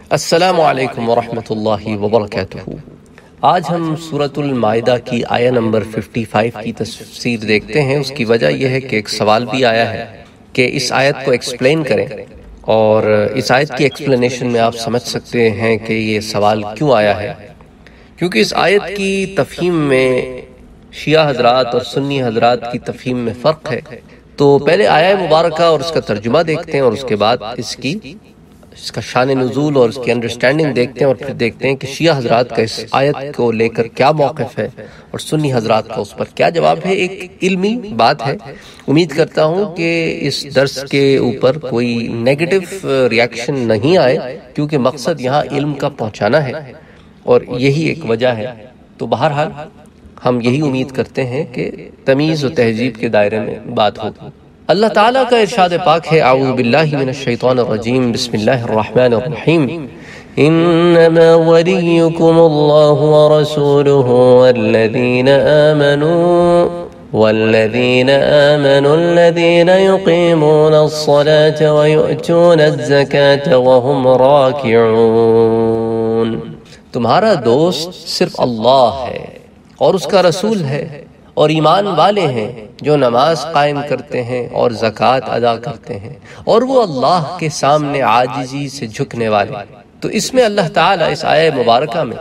السلام علیکم ورحمۃ اللہ وبرکاتہ۔ آج ہم سورۃ المائدہ کی آیہ نمبر 55 کی تفسیر دیکھتے ہیں۔ اس کی وجہ یہ ہے کہ ایک سوال بھی آیا ہے کہ اس آیت کو ایکسپلین کریں، اور اس آیت کی ایکسپلینیشن میں آپ سمجھ سکتے ہیں کہ یہ سوال کیوں آیا ہے، کیونکہ اس آیت کی تفہیم میں شیعہ حضرات اور سنی حضرات کی تفہیم میں فرق ہے۔ تو پہلے آیہ مبارکہ اور اس کا ترجمہ دیکھتے ہیں، اور اس کے بعد اس کا شان نزول اور اس کی انڈرسٹینڈنگ دیکھتے ہیں، اور پھر دیکھتے ہیں کہ شیعہ حضرات کا اس آیت کو لے کر کیا موقف ہے اور سنی حضرات کا اس پر کیا جواب ہے۔ ایک علمی بات ہے، امید کرتا ہوں کہ اس درس کے اوپر کوئی نیگیٹو ریاکشن نہیں آئے، کیونکہ مقصد یہاں علم کا پہنچانا ہے اور یہی ایک وجہ ہے۔ تو بہرحال ہم یہی امید کرتے ہیں کہ تمیز و تہذیب کے دائرے میں بات ہوگی۔ اللہ تعالیٰ کا ارشاد پاک ہے، اعوذ باللہ من الشیطان الرجیم، بسم اللہ الرحمن الرحیم، انما ولیکم اللہ ورسولہ والذین آمنوا الذین یقیمون الصلاة ویؤتون الزکاة وهم راکعون۔ تمہارا دوست صرف اللہ ہے اور اس کا رسول ہے، اور ایمان والے ہیں جو نماز قائم کرتے ہیں اور زکوٰۃ ادا کرتے ہیں، اور وہ اللہ کے سامنے عاجزی سے جھکنے والے۔ تو اس میں اللہ تعالیٰ اس آیہ مبارکہ میں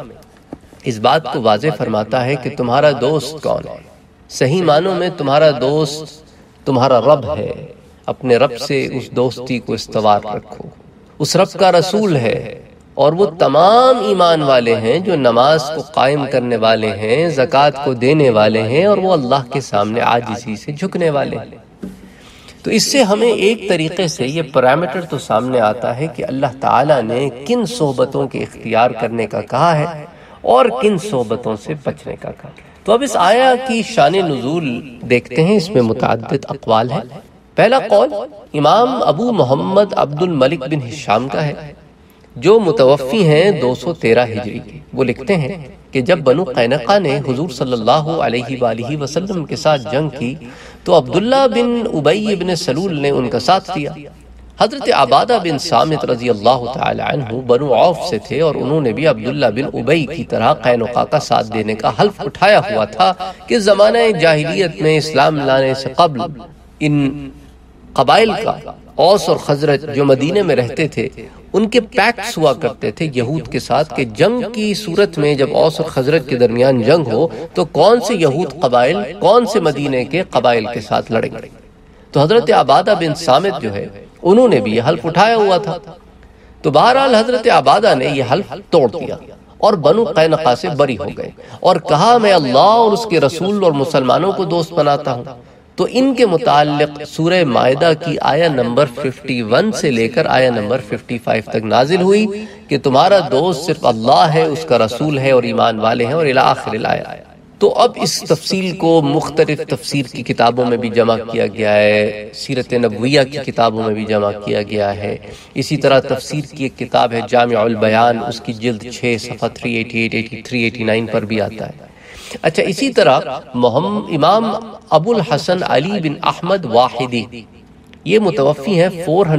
اس بات کو واضح فرماتا ہے کہ تمہارا دوست کون ہے۔ صحیح معنوں میں تمہارا دوست تمہارا رب ہے۔ اپنے رب سے اس دوستی کو استوار رکھو۔ اس رب کا رسول ہے، اور وہ تمام ایمان والے ہیں جو نماز کو قائم کرنے والے ہیں، زکوٰۃ کو دینے والے ہیں، اور وہ اللہ کے سامنے عاجزی سے جھکنے والے ہیں۔ تو اس سے ہمیں ایک طریقے سے یہ پیرامیٹر تو سامنے آتا ہے کہ اللہ تعالیٰ نے کن صحبتوں کے اختیار کرنے کا کہا ہے اور کن صحبتوں سے بچنے کا کہا۔ تو اب اس آیہ کی شان نزول دیکھتے ہیں۔ اس میں متعدد اقوال ہیں۔ پہلا قول امام ابو محمد عبد الملک بن ہشام کا ہے، جو متوفی ہیں 213 ہجری کے۔ وہ لکھتے ہیں کہ جب بنو قینقاع نے حضور صلی اللہ علیہ وآلہ وسلم کے ساتھ جنگ کی تو عبداللہ بن ابی بن سلول نے ان کا ساتھ دیا۔ حضرت عبادہ بن صامت رضی اللہ تعالی عنہ بنو عوف سے تھے، اور انہوں نے بھی عبداللہ بن ابی کی طرح قینقاع کا ساتھ دینے کا حلف اٹھایا ہوا تھا کہ زمانہ جاہلیت میں اسلام لانے سے قبل ان قبائل کا، اوس اور خزرج جو مدینے میں رہتے تھے، ان کے پیکٹس ہوا کرتے تھے یہود کے ساتھ کہ جنگ کی صورت میں جب اوس اور خزرج کے درمیان جنگ ہو تو کون سے یہود قبائل کون سے مدینے کے قبائل کے ساتھ لڑیں گے۔ تو حضرت عبادہ بن صامت جو ہے انہوں نے بھی یہ حلف اٹھایا ہوا تھا۔ تو بہرحال حضرت عبادہ نے یہ حلف توڑ دیا اور بنو قینقاع سے بری ہو گئے، اور کہا میں اللہ اور اس کے رسول اور مسلمانوں کو دوست بناتا ہوں۔ تو ان کے متعلق سورہ مائدہ کی آیہ نمبر 51 سے لے کر آیہ نمبر 55 تک نازل ہوئی کہ تمہارا دوست صرف اللہ ہے، اس کا رسول ہے، اور ایمان والے ہیں، اور الی آخر الآیہ۔ تو اب اس تفصیل کو مختلف تفسیر کی کتابوں میں بھی جمع کیا گیا ہے، سیرت نبویہ کی کتابوں میں بھی جمع کیا گیا ہے۔ اسی طرح تفسیر کی ایک کتاب ہے جامع البیان، اس کی جلد 6 صفحہ 388 83 89 پر بھی آتا ہے۔ اچھا، اسی طرح امام ابو الحسن علی بن احمد واحدی، یہ متوفی ہیں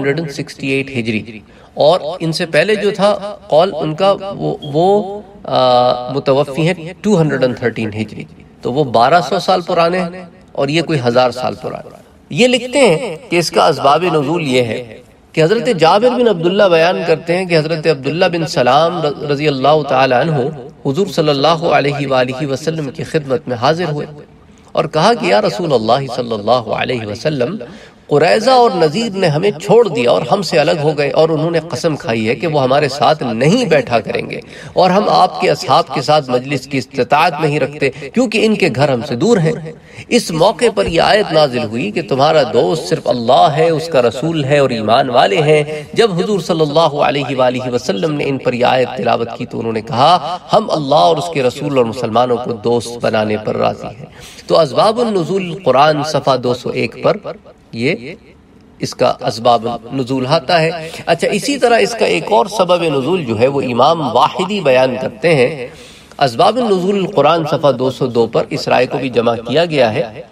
468 ہجری، اور ان سے پہلے جو تھا قول ان کا وہ متوفی ہیں 213 ہجری، تو وہ 1200 سال پرانے ہیں اور یہ کوئی 1000 سال پرانے۔ یہ لکھتے ہیں کہ اس کا اسباب نزول یہ ہے کہ حضرت جابر بن عبداللہ بیان کرتے ہیں کہ حضرت عبداللہ بن سلام رضی اللہ تعالی عنہ حضور صلی اللہ علیہ وآلہ وسلم کی خدمت میں حاضر ہوئے اور کہا کہ یا رسول اللہ صلی اللہ علیہ وسلم، قریظہ اور نذیر نے ہمیں چھوڑ دیا اور ہم سے الگ ہو گئے، اور انہوں نے قسم کھائی ہے کہ وہ ہمارے ساتھ نہیں بیٹھا کریں گے، اور ہم آپ کے اصحاب کے ساتھ مجلس کی استطاعت نہیں رکھتے کیونکہ ان کے گھر ہم سے دور ہیں۔ اس موقع پر یہ آیت نازل ہوئی کہ تمہارا دوست صرف اللہ ہے، اس کا رسول ہے، اور ایمان والے ہیں۔ جب حضور صلی اللہ علیہ وآلہ وسلم نے ان پر یہ آیت تلاوت کی تو انہوں نے کہا ہم اللہ اور اس کے رسول اور مسلمانوں کو دوست بنانے پر راضی ہیں۔ تو اسباب النزول قرآن صفحہ 201 پر یہ اس کا اسباب نزول آتا ہے۔ اچھا، اسی طرح اس کا ایک اور سبب نزول جو ہے وہ امام واحدی بیان کرتے ہیں۔ اسباب النزول قرآن صفحہ 202 پر اس رائے کو بھی جمع کیا گیا ہے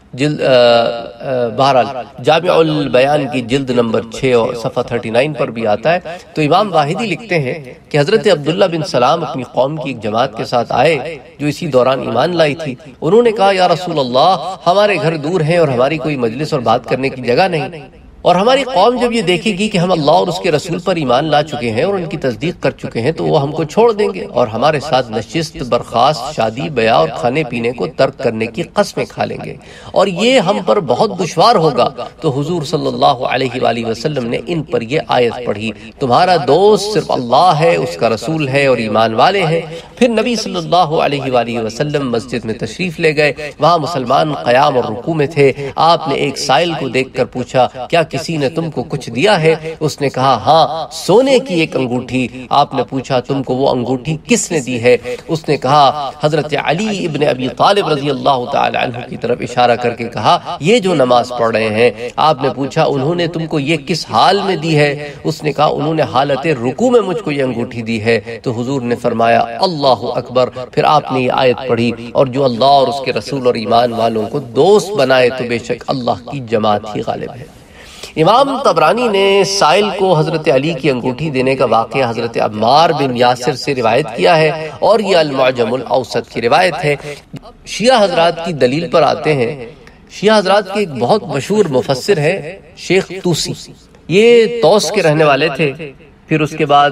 بہرحال جامع البیان کی جلد نمبر 6 اور صفحہ 39 پر بھی آتا ہے. تو امام واحدی لکھتے ہیں کہ حضرت عبداللہ بن سلام اپنی قوم کی ایک جماعت کے ساتھ آئے جو اسی دوران ایمان لائی تھی. انہوں نے کہا یا رسول اللہ ہمارے گھر دور ہیں اور ہماری کوئی مجلس اور بات کرنے کی جگہ نہیں، اور ہماری قوم جب یہ دیکھے گی کہ ہم اللہ اور اس کے رسول پر ایمان لا چکے ہیں اور ان کی تصدیق کر چکے ہیں تو وہ ہم کو چھوڑ دیں گے اور ہمارے ساتھ نشست، برخاست، شادی بیاہ اور کھانے پینے کو ترک کرنے کی قسمیں کھا لیں گے اور یہ ہم پر بہت دشوار ہوگا. تو حضور صلی اللہ علیہ وآلہ وسلم نے ان پر یہ آیت پڑھی، تمہارا دوست صرف اللہ ہے، اس کا رسول ہے اور ایمان والے ہیں. پھر نبی صلی اللہ علیہ وآلہ وسلم مسجد میں تشریف لے گئے. وہاں مسلمان قیام اور رکوع میں تھے. آپ نے ایک سائل کو دیکھ کر پوچھا کیا کسی نے تم کو کچھ دیا ہے؟ اس نے کہا ہاں، سونے کی ایک انگوٹھی. آپ نے پوچھا تم کو وہ انگوٹھی کس نے دی ہے؟ اس نے کہا حضرت علی ابن ابی طالب رضی اللہ تعالی عنہ کی طرف اشارہ کر کے کہا یہ جو نماز پڑھ رہے ہیں. آپ نے پوچھا انہوں نے تم کو یہ کس حال میں دی ہے؟ اس نے کہا انہوں نے حالت رکوع میں مجھ کو یہ انگوٹھی دی ہے. تو حضور نے فرمایا اللہ اکبر. پھر آپ نے یہ آیت پڑھی اور جو اللہ اور اس کے رسول اور ایمان والوں کو دوست بنائے تو بے شک اللہ کی جماعت ہی غالب ہے. امام طبرانی نے سائل کو حضرت علی کی انگوٹھی دینے کا واقعہ حضرت عمار بن یاسر سے روایت کیا ہے اور یہ المعجم الاوسط کی روایت ہے. شیعہ حضرات کی دلیل پر آتے ہیں. شیعہ حضرات کے ایک بہت مشہور مفسر ہے شیخ طوسی. یہ طوس کے رہنے والے تھے. پھر اس کے بعد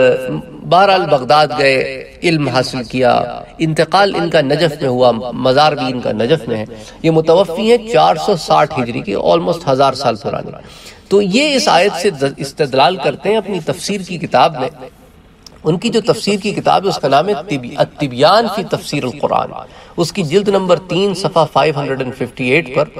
بہرحال بغداد گئے، علم حاصل کیا. انتقال ان کا نجف میں ہوا، مزار بھی ان کا نجف میں ہے. یہ متوفی ہیں 460 ہجری کے، آلموسٹ 1000 سال پرانے. تو یہ اس آیت سے استدلال کرتے ہیں اپنی تفسیر کی کتاب میں. ان کی جو تفسیر کی کتاب ہے اس کا نام ہے التبیان فی تفسیر القرآن. اس کی جلد نمبر 3 صفحہ 558 پر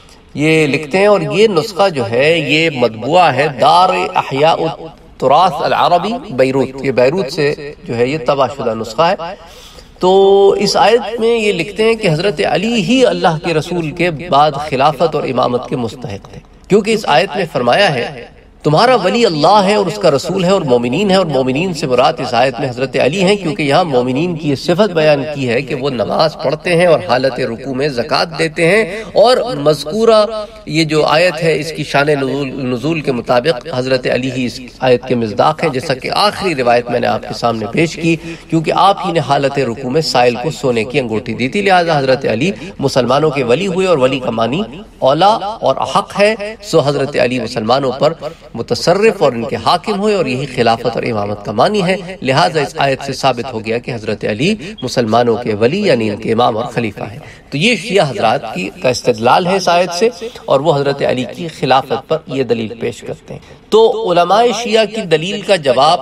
یہ لکھتے ہیں، اور یہ نسخہ جو ہے یہ مطبوعہ ہے دار احیاء تراث العربی بیروت. یہ بیروت سے جو ہے یہ طبع شدہ نسخہ ہے. تو اس آیت میں یہ لکھتے ہیں کہ حضرت علی ہی اللہ کے رسول کے بعد خلافت اور امامت کے مستحق تھے، کیونکہ اس آیت میں فرمایا ہے تمہارا ولی اللہ ہے اور اس کا رسول ہے اور مومنین ہے. اور مومنین سے مراد اس آیت میں حضرت علی ہیں، کیونکہ یہاں مومنین کی یہ صفت بیان کی ہے کہ وہ نماز پڑھتے ہیں اور حالت رکوع میں زکوٰۃ دیتے ہیں. اور مذکورہ یہ جو آیت ہے اس کی شان نزول کے مطابق حضرت علی ہی اس آیت کے مصداق ہیں، جیسا کہ آخری روایت میں نے آپ کے سامنے پیش کی، کیونکہ آپ ہی نے حالت رکوع میں سائل کو سونے کی انگوٹھی دی تھی. لہٰذا حضرت علی مسلمانوں کے ولی ہوئے اور ولی کا معنی اولا اور حق ہے. سو حضرت علی مسلمانوں پر متصرف اور ان کے حاکم ہوئے اور یہی خلافت اور امامت کا معنی ہے. لہٰذا اس آیت سے ثابت ہو گیا کہ حضرت علی مسلمانوں کے ولی یعنی ان کے امام اور خلیفہ ہیں. تو یہ شیعہ حضرات کا استدلال ہے اس آیت سے، اور وہ حضرت علی کی خلافت پر یہ دلیل پیش کرتے ہیں. تو علماء شیعہ کی دلیل کا جواب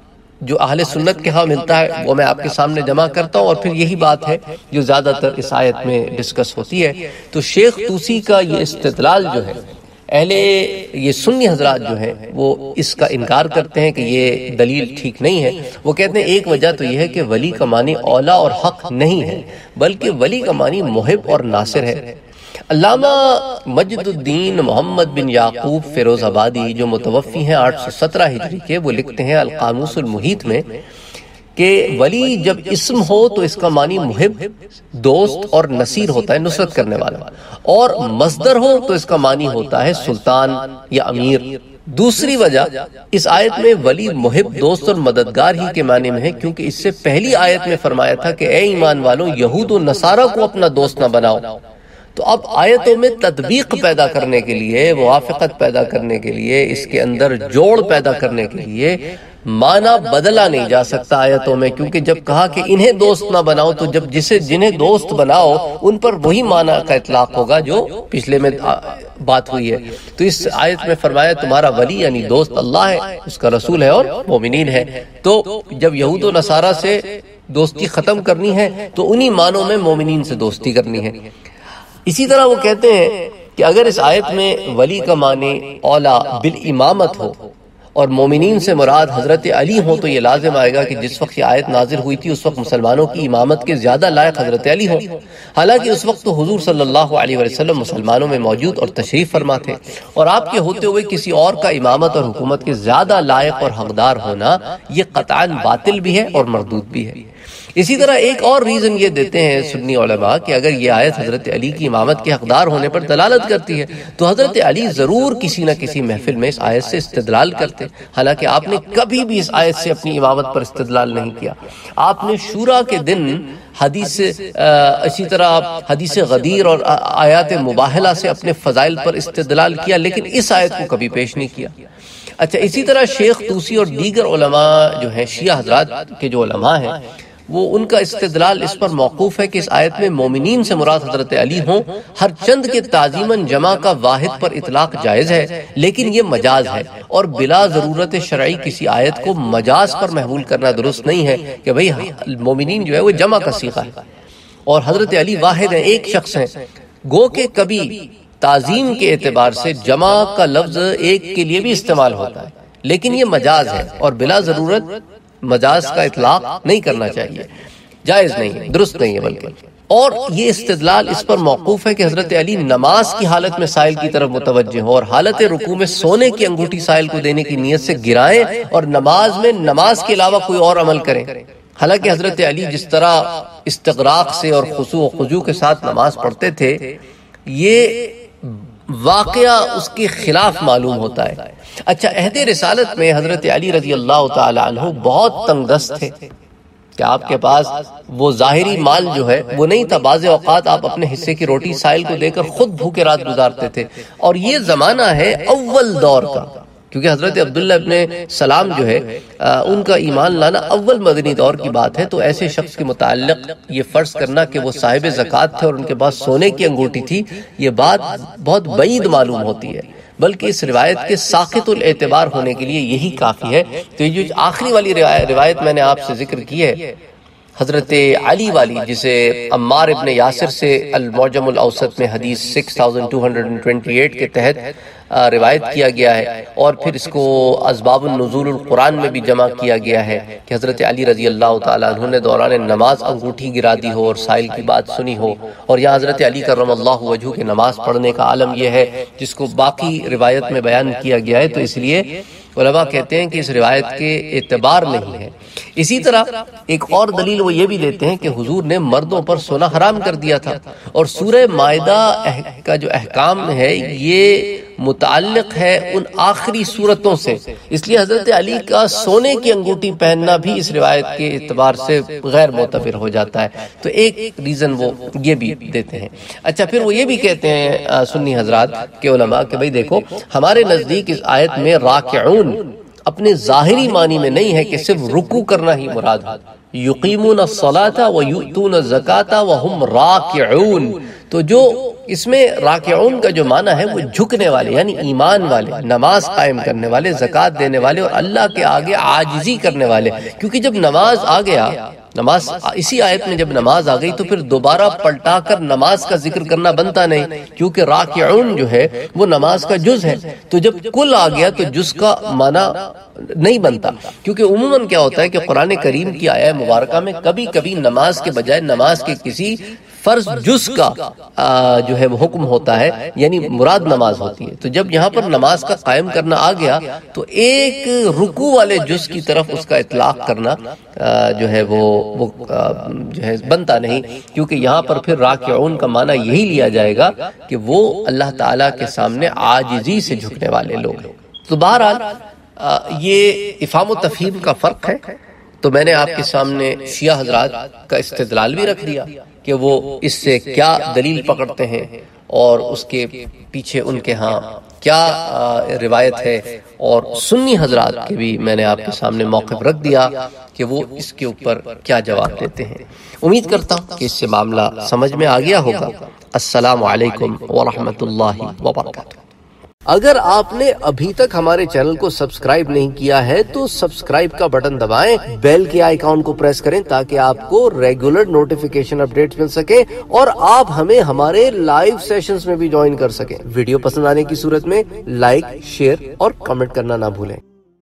جو اہل سنت کے ہاں ملتا ہے وہ میں آپ کے سامنے جمع کرتا ہوں، اور پھر یہی بات ہے جو زیادہ تر اس آیت میں ڈسکس ہوتی ہے. تو شیخ طوسی کا یہ استدلال جو ہے، اہل یہ سنی حضرات جو ہیں وہ اس کا انکار کرتے ہیں کہ یہ دلیل ٹھیک نہیں ہے. وہ کہتے ہیں ایک وجہ تو یہ ہے کہ ولی کا معنی اولا اور حق نہیں ہے، بلکہ ولی کا معنی محب اور ناصر ہے. علامہ مجد الدین محمد بن یعقوب فیروز آبادی جو متوفی ہیں 817 ہجری کے، وہ لکھتے ہیں القاموس المحیط میں کہ ولی جب اسم ہو تو اس کا معنی محب، دوست اور نصیر ہوتا ہے، نصرت کرنے والا. اور مصدر ہو تو اس کا معنی ہوتا ہے سلطان یا امیر. دوسری وجہ اس آیت میں ولی محب، دوست اور مددگار ہی کے معنی میں ہے، کیونکہ اس سے پہلی آیت میں فرمایا تھا کہ اے ایمان والوں یہود و نصارہ کو اپنا دوست نہ بناؤ. تو اب آیتوں میں تطبیق پیدا کرنے کے لیے، موافقت پیدا کرنے کے لیے، اس کے اندر جوڑ پیدا کرنے کے لیے معنی بدلا نہیں جا سکتا آیتوں میں، کیونکہ جب کہا کہ انہیں دوست نہ بناؤ تو جب جنہیں دوست بناؤ ان پر وہی معنی کا اطلاق ہوگا جو پچھلے میں بات ہوئی ہے. تو اس آیت میں فرمایا تمہارا ولی یعنی دوست اللہ ہے، اس کا رسول ہے اور مومنین ہے. تو جب یہود و نصارہ سے دوستی ختم کرنی ہے تو انہی معنوں میں مومنین سے دوستی کرنی ہے. اسی طرح وہ کہتے ہیں کہ اگر اس آیت میں ولی کا معنی اولا بالامامت ہو اور مومنین سے مراد حضرت علی ہوں تو یہ لازم آئے گا کہ جس وقت یہ آیت نازل ہوئی تھی اس وقت مسلمانوں کی امامت کے زیادہ لائق حضرت علی ہوں. حالانکہ اس وقت تو حضور صلی اللہ علیہ وسلم مسلمانوں میں موجود اور تشریف فرما تھے، اور آپ کے ہوتے ہوئے کسی اور کا امامت اور حکومت کے زیادہ لائق اور حقدار ہونا یہ قطعاً باطل بھی ہے اور مردود بھی ہے. اسی طرح ایک اور ریزن یہ دیتے ہیں سنی علماء کہ اگر یہ آیت حضرت علی کی امامت کے حقدار ہونے پر دلالت کرتی ہے تو حضرت علی ضرور کسی نہ کسی محفل میں اس آیت سے استدلال کرتے، حالانکہ آپ نے کبھی بھی اس آیت سے اپنی امامت پر استدلال نہیں کیا۔ آپ نے شورا کے دن حدیث اسی طرح حدیث غدیر اور آیات مباہلہ سے اپنے فضائل پر استدلال کیا، لیکن اس آیت کو کبھی پیش نہیں کیا۔ اچھا، اسی طرح شیخ طوسی اور دیگر علماء جو ہیں شیعہ حضرات کے جو علماء ہیں وہ ان کا استدلال اس پر موقوف ہے کہ اس آیت میں مومنین سے مراد حضرت علی ہوں، ہر چند کے تعظیماً جمع کا واحد پر اطلاق جائز ہے، لیکن یہ مجاز ہے اور بلا ضرورت شرعی کسی آیت کو مجاز پر محمول کرنا درست نہیں ہے کہ بھئی مومنین جو ہے وہ جمع کا صیغہ ہے اور حضرت علی واحد ہیں، ایک شخص ہیں۔ گو کہ کبھی تعظیم کے اعتبار سے جمع کا لفظ ایک کے لیے بھی استعمال ہوتا ہے، لیکن یہ مجاز ہے اور بلا ضرورت مجاز کا اطلاق نہیں کرنا چاہیے، جائز نہیں ہے، درست نہیں ہے بلکہ۔ اور یہ استدلال اس پر موقوف ہے کہ حضرت علی نماز کی حالت میں سائل کی طرف متوجہ ہوں اور حالت رکوع میں سونے کی انگوٹھی سائل کو دینے کی نیت سے گرائیں اور نماز میں نماز کے علاوہ کوئی اور عمل کریں۔ حالانکہ حضرت علی جس طرح استغراق سے اور خضوع و خضوع کے ساتھ نماز پڑھتے تھے، یہ واقعہ اس کے خلاف معلوم ہوتا ہے۔ اچھا، عہد رسالت میں حضرت علی رضی اللہ تعالی عنہ بہت تنگ دست تھے کہ آپ کے پاس وہ ظاہری مال جو ہے وہ نہیں تھا، بعض اوقات آپ اپنے حصے کی روٹی سائل کو دے کر خود بھوکے رات گزارتے تھے، اور یہ زمانہ ہے اول دور کا، کیونکہ حضرت عبداللہ ابن سلام جو ہے ان کا ایمان لانا اول مدنی دور کی بات ہے، تو ایسے شخص کے متعلق یہ فرض کرنا کہ وہ صاحب زکوٰۃ تھے اور ان کے پاس سونے کی انگوٹھی تھی، یہ بات بہت بعید معلوم ہوتی ہے، بلکہ اس روایت کے ساقط الاعتبار ہونے کے لیے یہی کافی ہے۔ تو یہ جو آخری والی روایت میں نے آپ سے ذکر کی ہے حضرت علی والی، جسے عمار ابن یاسر سے المعجم الاوسط میں حدیث 6228 کے تحت روایت کیا گیا ہے، اور پھر اس کو اسباب النزول القرآن میں بھی جمع کیا گیا ہے کہ حضرت علی رضی اللہ تعالیٰ عنہ نے دوران نماز انگوٹھی گرا دی ہو اور سائل کی بات سنی ہو، اور یہاں حضرت علی کرم اللہ وجہہ کے نماز پڑھنے کا عالم یہ ہے جس کو باقی روایت میں بیان کیا گیا ہے، تو اس لیے علماء کہتے ہیں کہ اس روایت کے اعتبار نہیں ہے۔ اسی طرح ایک اور دلیل وہ یہ بھی دیتے ہیں کہ حضور نے مردوں پر سونا حرام کر دیا تھا، اور سورہ مائدہ کا جو احکام ہے یہ متعلق ہے ان آخری صورتوں سے، اس لیے حضرت علی کا سونے کی انگوٹھی پہننا بھی اس روایت کے اعتبار سے غیر معتبر ہو جاتا ہے، تو ایک ریزن وہ یہ بھی دیتے ہیں۔ اچھا، پھر وہ یہ بھی کہتے ہیں سنی حضرات کے علماء کہ بھئی دیکھو، ہمارے نزدیک اس آیت میں راکعون اپنے ظاہری معنی میں نہیں ہے کہ صرف رکوع کرنا ہی مراد ہے، یقیمون الصلاۃ ویؤتون الزکاۃ وہم راکعون، تو جو اس میں راکعون کا جو معنی ہے وہ جھکنے والے، یعنی ایمان والے، نماز قائم کرنے والے، زکوٰۃ دینے والے اور اللہ کے آگے عاجزی کرنے والے، کیونکہ جب نماز آ گیا، نماز اسی آیت میں جب نماز آ گئی تو پھر دوبارہ پلٹا کر نماز کا ذکر کرنا بنتا نہیں، کیونکہ راکعون جو ہے وہ نماز کا جز ہے، تو جب کل آ گیا تو جز کا معنی نہیں بنتا، کیونکہ عموماً کیا ہوتا ہے کہ قرآن کریم کی آیہ مبارکہ میں کبھی کبھی نماز کے بجائے نماز کے کسی فرض جز کا جو ہے وہ حکم ہوتا ہے، یعنی مراد نماز ہوتی ہے، تو جب یہاں پر نماز کا قائم کرنا آ گیا تو ایک رکوع والے جز کی طرف اس کا اطلاق کرنا جو ہے وہ جو ہے بنتا نہیں، کیونکہ یہاں پر پھر راکعون کا معنی یہی لیا جائے گا کہ وہ اللہ تعالیٰ کے سامنے عاجزی سے جھکنے والے لوگ۔ تو بہرحال یہ افہام و تفہیم کا فرق ہے، تو میں نے آپ کے سامنے شیعہ حضرات کا استدلال بھی رکھ دیا کہ وہ اس سے کیا دلیل پکڑتے ہیں اور اس کے پیچھے ان کے ہاں کیا روایت ہے، اور سنی حضرات کے بھی میں نے آپ کے سامنے موقف رکھ دیا کہ وہ اس کے اوپر کیا جواب دیتے ہیں۔ امید کرتا ہوں کہ اس سے معاملہ سمجھ میں آ گیا ہوگا۔ السلام علیکم ورحمۃ اللہ وبرکاتہ۔ اگر آپ نے ابھی تک ہمارے چینل کو سبسکرائب نہیں کیا ہے تو سبسکرائب کا بٹن دبائیں، بیل کے آئیکن کو پریس کریں تاکہ آپ کو ریگولر نوٹیفیکیشن اپڈیٹس مل سکے اور آپ ہمیں ہمارے لائیو سیشنز میں بھی جوائن کر سکیں۔ ویڈیو پسند آنے کی صورت میں لائک، شیئر اور کمنٹ کرنا نہ بھولیں۔